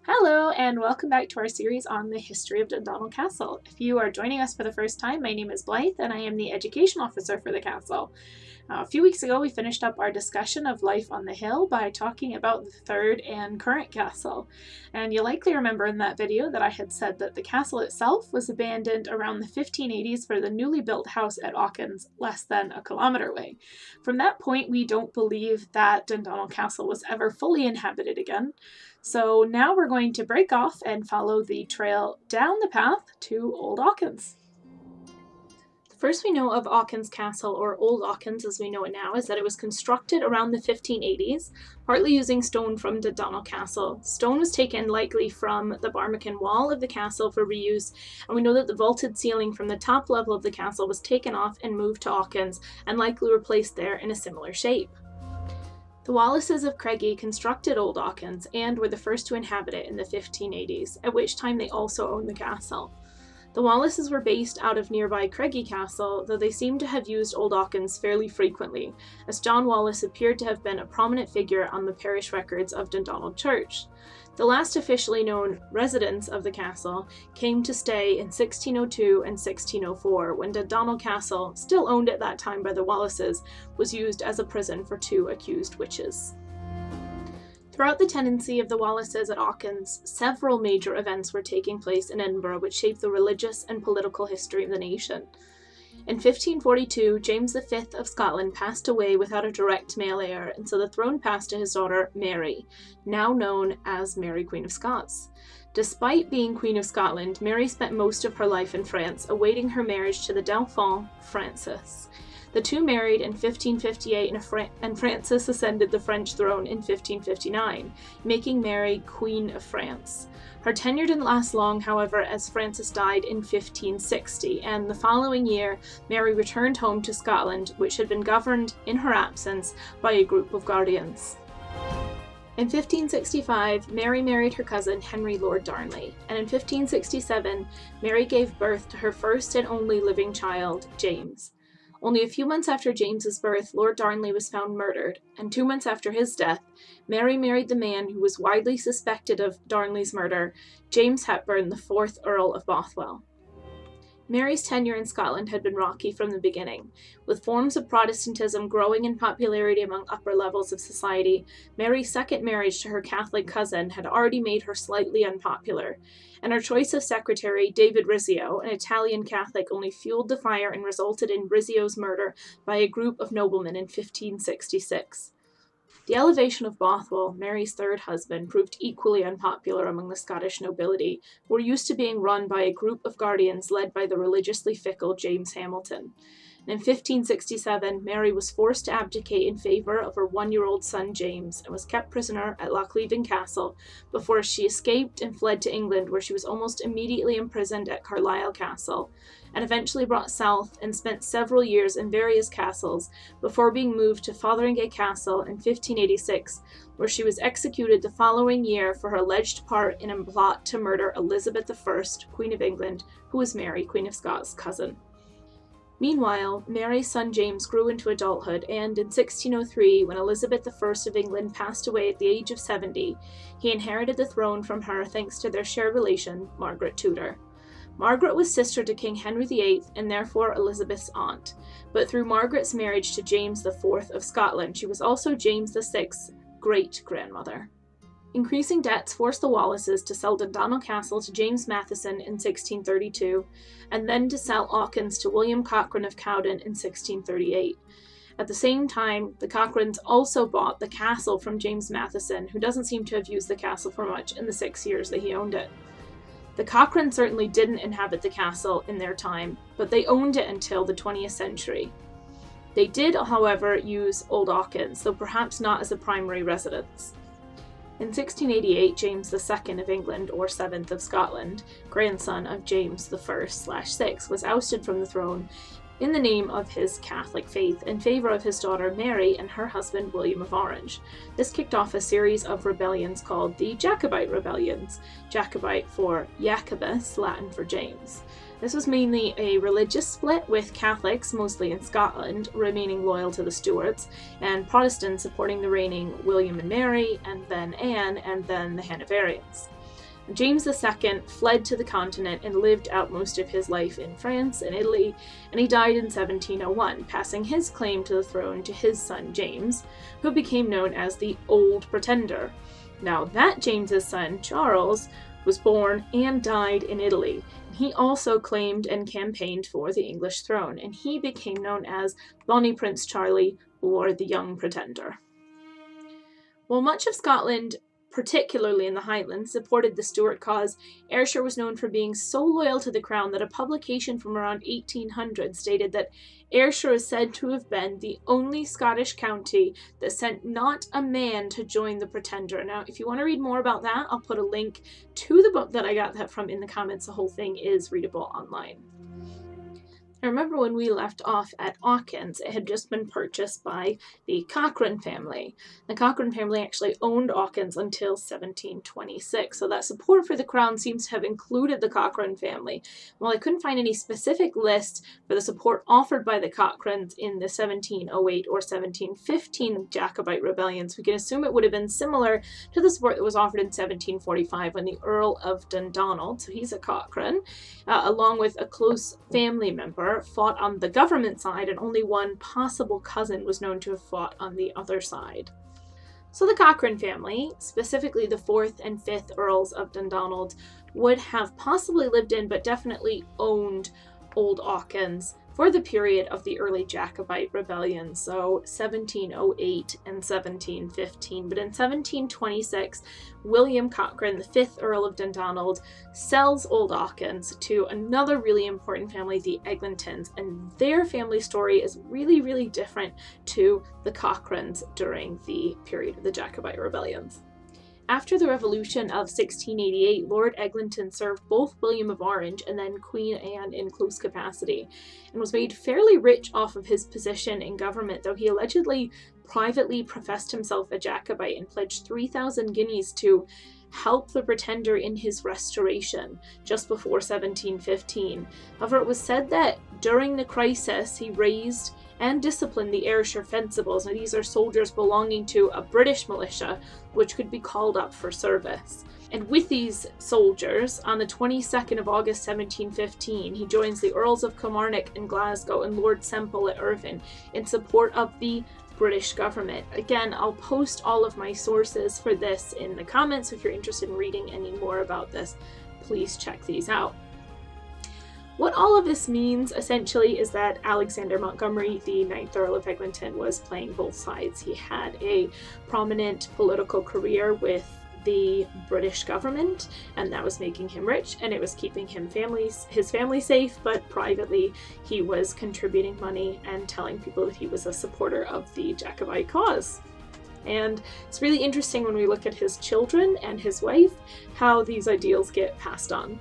Hello, and welcome back to our series on the history of Dundonald Castle. If you are joining us for the first time, my name is Blythe, and I am the education officer for the castle. A few weeks ago, we finished up our discussion of life on the hill by talking about the third and current castle. And you'll likely remember in that video that I had said that the castle itself was abandoned around the 1580s for the newly built house at Auchans, less than a kilometre away. From that point, we don't believe that Dundonald Castle was ever fully inhabited again. So now we're going to break off and follow the trail down the path to Old Auchans. First we know of Auchans Castle, or Old Auchans as we know it now, is that it was constructed around the 1580s, partly using stone from Dundonald Castle. Stone was taken likely from the Barmachan wall of the castle for reuse, and we know that the vaulted ceiling from the top level of the castle was taken off and moved to Auchans, and likely replaced there in a similar shape. The Wallaces of Craigie constructed Old Auchans and were the first to inhabit it in the 1580s, at which time they also owned the castle. The Wallaces were based out of nearby Craigie Castle, though they seem to have used Old Auchans fairly frequently, as John Wallace appeared to have been a prominent figure on the parish records of Dundonald Church. The last officially known residents of the castle came to stay in 1602 and 1604, when Dundonald Castle, still owned at that time by the Wallaces, was used as a prison for two accused witches. Throughout the tenancy of the Wallaces at Auchans, several major events were taking place in Edinburgh which shaped the religious and political history of the nation. In 1542, James V of Scotland passed away without a direct male heir, and so the throne passed to his daughter Mary, now known as Mary Queen of Scots. Despite being Queen of Scotland, Mary spent most of her life in France, awaiting her marriage to the Dauphin, Francis. The two married in 1558, and Francis ascended the French throne in 1559, making Mary Queen of France. Her tenure didn't last long, however, as Francis died in 1560, and the following year, Mary returned home to Scotland, which had been governed, in her absence, by a group of guardians. In 1565, Mary married her cousin Henry Lord Darnley, and in 1567, Mary gave birth to her first and only living child, James. Only a few months after James's birth, Lord Darnley was found murdered, and 2 months after his death, Mary married the man who was widely suspected of Darnley's murder, James Hepburn, the 4th Earl of Bothwell. Mary's tenure in Scotland had been rocky from the beginning. With forms of Protestantism growing in popularity among upper levels of society, Mary's second marriage to her Catholic cousin had already made her slightly unpopular, and her choice of secretary, David Rizzio, an Italian Catholic, only fueled the fire and resulted in Rizzio's murder by a group of noblemen in 1566. The elevation of Bothwell, Mary's third husband, proved equally unpopular among the Scottish nobility, who were used to being run by a group of guardians led by the religiously fickle James Hamilton. And in 1567, Mary was forced to abdicate in favour of her 1-year-old son James, and was kept prisoner at Lochleven Castle before she escaped and fled to England, where she was almost immediately imprisoned at Carlisle Castle, and eventually brought south and spent several years in various castles before being moved to Fotheringay Castle in 1586, where she was executed the following year for her alleged part in a plot to murder Elizabeth I, Queen of England, who was Mary, Queen of Scots' cousin. Meanwhile, Mary's son James grew into adulthood, and in 1603, when Elizabeth I of England passed away at the age of 70, he inherited the throne from her thanks to their shared relation, Margaret Tudor. Margaret was sister to King Henry VIII and therefore Elizabeth's aunt, but through Margaret's marriage to James IV of Scotland, she was also James VI's great-grandmother. Increasing debts forced the Wallaces to sell Dundonald Castle to James Matheson in 1632, and then to sell Auchans to William Cochrane of Cowden in 1638. At the same time, the Cochranes also bought the castle from James Matheson, who doesn't seem to have used the castle for much in the 6 years that he owned it. The Cochranes certainly didn't inhabit the castle in their time, but they owned it until the 20th century. They did, however, use Old Auchans, though perhaps not as a primary residence. In 1688, James II of England, or 7th of Scotland, grandson of James I/6, was ousted from the throne in the name of his Catholic faith in favour of his daughter Mary and her husband William of Orange. This kicked off a series of rebellions called the Jacobite rebellions, Jacobite for Jacobus, Latin for James. This was mainly a religious split, with Catholics, mostly in Scotland, remaining loyal to the Stuarts, and Protestants supporting the reigning William and Mary, and then Anne, and then the Hanoverians. James II fled to the continent and lived out most of his life in France and Italy, and he died in 1701, passing his claim to the throne to his son James, who became known as the Old Pretender. Now that James's son, Charles, was born and died in Italy. He also claimed and campaigned for the English throne, and he became known as Bonnie Prince Charlie, or the Young Pretender. While much of Scotland, particularly in the Highlands, supported the Stuart cause, Ayrshire was known for being so loyal to the crown that a publication from around 1800 stated that Ayrshire is said to have been the only Scottish county that sent not a man to join the Pretender. Now, if you want to read more about that, I'll put a link to the book that I got that from in the comments. The whole thing is readable online. I remember when we left off at Auchans, it had just been purchased by the Cochrane family. The Cochrane family actually owned Auchans until 1726, so that support for the crown seems to have included the Cochrane family. While I couldn't find any specific list for the support offered by the Cochranes in the 1708 or 1715 Jacobite rebellions, we can assume it would have been similar to the support that was offered in 1745 when the Earl of Dundonald, so he's a Cochrane, along with a close family member, fought on the government side, and only one possible cousin was known to have fought on the other side. So the Cochrane family, specifically the 4th and 5th Earls of Dundonald, would have possibly lived in but definitely owned Old Auchans for the period of the early Jacobite rebellion, so 1708 and 1715. But in 1726, William Cochrane, the 5th Earl of Dundonald, sells Old Auchans to another really important family, the Eglantons, and their family story is really, really different to the Cochranes during the period of the Jacobite rebellions. After the Revolution of 1688, Lord Eglinton served both William of Orange and then Queen Anne in close capacity, and was made fairly rich off of his position in government, though he allegedly privately professed himself a Jacobite and pledged 3,000 guineas to help the Pretender in his restoration just before 1715. However, it was said that during the crisis he raised and disciplined the Ayrshire Fencibles. Now, these are soldiers belonging to a British militia which could be called up for service. And with these soldiers, on the 22nd of August 1715, he joins the Earls of Kilmarnock in Glasgow and Lord Semple at Irvine in support of the British government. Again, I'll post all of my sources for this in the comments, so if you're interested in reading any more about this, please check these out. What all of this means, essentially, is that Alexander Montgomery, the 9th Earl of Eglinton, was playing both sides. He had a prominent political career with the British government, and that was making him rich, and it was keeping his family safe, but privately he was contributing money and telling people that he was a supporter of the Jacobite cause. And it's really interesting when we look at his children and his wife, how these ideals get passed on.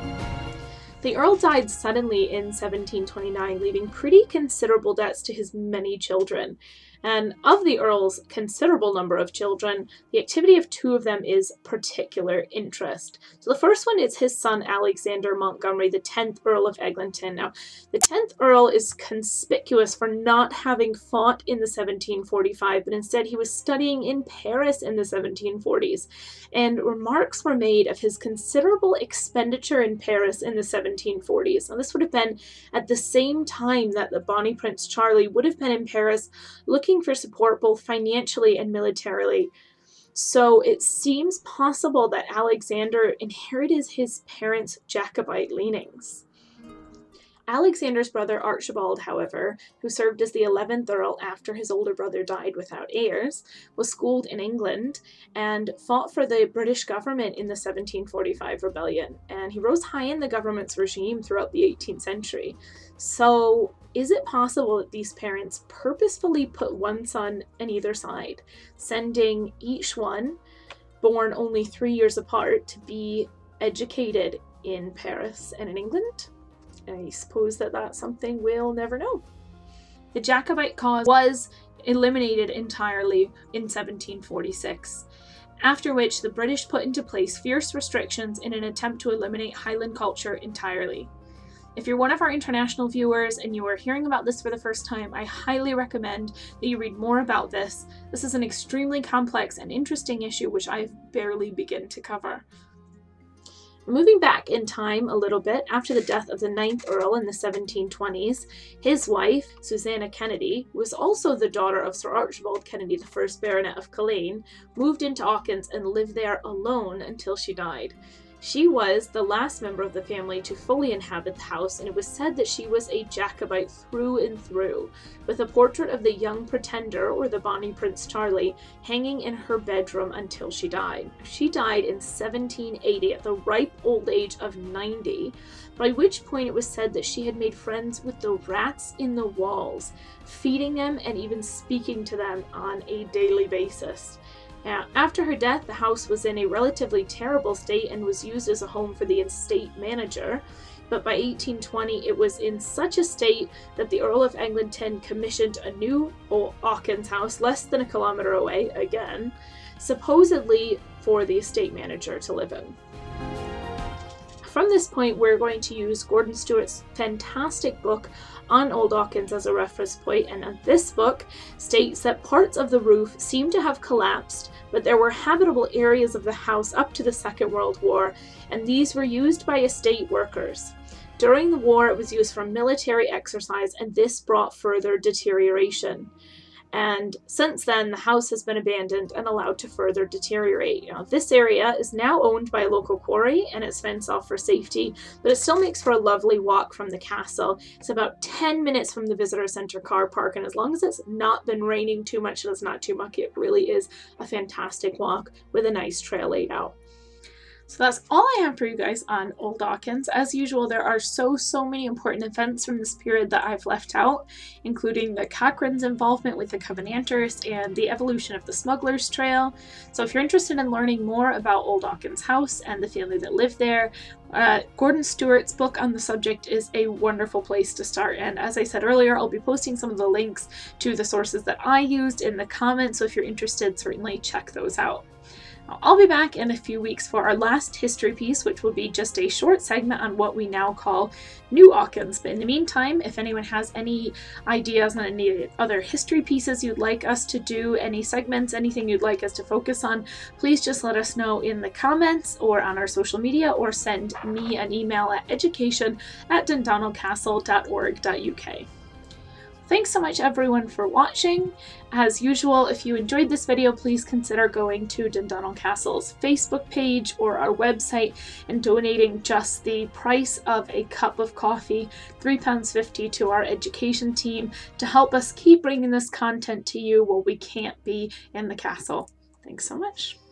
The Earl died suddenly in 1729, leaving pretty considerable debts to his many children. And of the Earl's considerable number of children, the activity of 2 of them is particular interest. So the first one is his son Alexander Montgomery, the 10th Earl of Eglinton. Now, the 10th Earl is conspicuous for not having fought in the 1745, but instead he was studying in Paris in the 1740s. And remarks were made of his considerable expenditure in Paris in the 1740s. Now, this would have been at the same time that the Bonnie Prince Charlie would have been in Paris looking for support both financially and militarily. So it seems possible that Alexander inherited his parents' Jacobite leanings. Alexander's brother Archibald, however, who served as the 11th Earl after his older brother died without heirs, was schooled in England and fought for the British government in the 1745 rebellion, and he rose high in the government's regime throughout the 18th century. So is it possible that these parents purposefully put one son on either side, sending each one, born only 3 years apart, to be educated in Paris and in England? I suppose that that's something we'll never know. The Jacobite cause was eliminated entirely in 1746, after which the British put into place fierce restrictions in an attempt to eliminate Highland culture entirely. If you're one of our international viewers and you are hearing about this for the first time, I highly recommend that you read more about this. This is an extremely complex and interesting issue which I've barely begun to cover. Moving back in time a little bit, after the death of the 9th Earl in the 1720s, his wife, Susanna Kennedy, who was also the daughter of Sir Archibald Kennedy, the 1st Baronet of Culzean, moved into Auchans and lived there alone until she died. She was the last member of the family to fully inhabit the house, and it was said that she was a Jacobite through and through, with a portrait of the young pretender, or the Bonnie Prince Charlie, hanging in her bedroom until she died. She died in 1780 at the ripe old age of 90, by which point it was said that she had made friends with the rats in the walls, feeding them and even speaking to them on a daily basis. After her death, the house was in a relatively terrible state and was used as a home for the estate manager, but by 1820 it was in such a state that the Earl of Eglinton commissioned a new Old Auchans House less than a kilometre away, again, supposedly for the estate manager to live in. From this point, we're going to use Gordon Stewart's fantastic book on Old Auchans as a reference point, and this book states that parts of the roof seem to have collapsed, but there were habitable areas of the house up to the Second World War, and these were used by estate workers. During the war, it was used for military exercise, and this brought further deterioration. And since then, the house has been abandoned and allowed to further deteriorate. This area is now owned by a local quarry and it's fenced off for safety, but it still makes for a lovely walk from the castle. It's about 10 minutes from the visitor center car park, and as long as it's not been raining too much and it's not too mucky, it really is a fantastic walk with a nice trail laid out. So that's all I have for you guys on Old Auchans. As usual, there are so many important events from this period that I've left out, including the Cochrane's involvement with the Covenanters and the evolution of the Smuggler's Trail. So if you're interested in learning more about Old Auchans House and the family that lived there, Gordon Stewart's book on the subject is a wonderful place to start. And as I said earlier, I'll be posting some of the links to the sources that I used in the comments, so if you're interested, certainly check those out. I'll be back in a few weeks for our last history piece, which will be just a short segment on what we now call New Auchans. But in the meantime, if anyone has any ideas on any other history pieces you'd like us to do, any segments, anything you'd like us to focus on, please just let us know in the comments or on our social media, or send me an email at education@dundonaldcastle.org.uk. Thanks so much everyone for watching. As usual, if you enjoyed this video, please consider going to Dundonald Castle's Facebook page or our website and donating just the price of a cup of coffee, £3.50, to our education team to help us keep bringing this content to you while we can't be in the castle. Thanks so much.